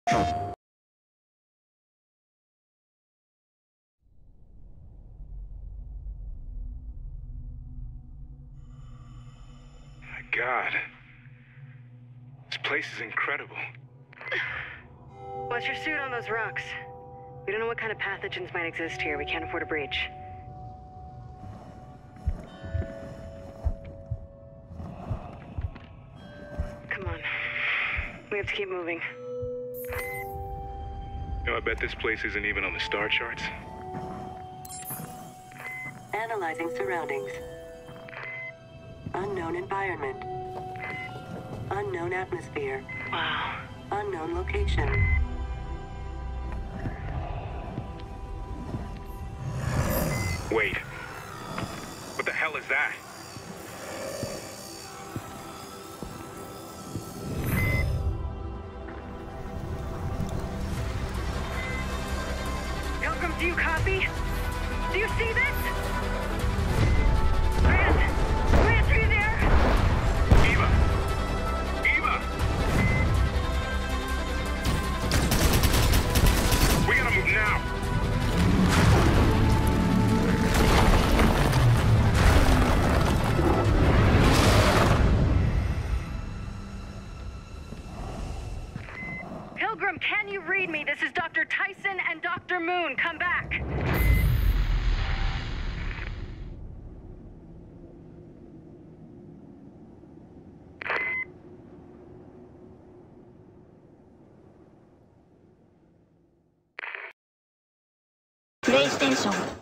My God. This place is incredible. What's your suit on those rocks? We don't know what kind of pathogens might exist here. We can't afford a breach. Come on. We have to keep moving. You know, I bet this place isn't even on the star charts. Analyzing surroundings. Unknown environment. Unknown atmosphere. Wow. Unknown location. Wait. What the hell is that? Pilgrim, do you copy? Do you see this? Grant! Grant, are you there? Eva! Eva! We gotta move now! Pilgrim, can you read me? This is Dr. Tyson and Dr. Moon. Come back. PlayStation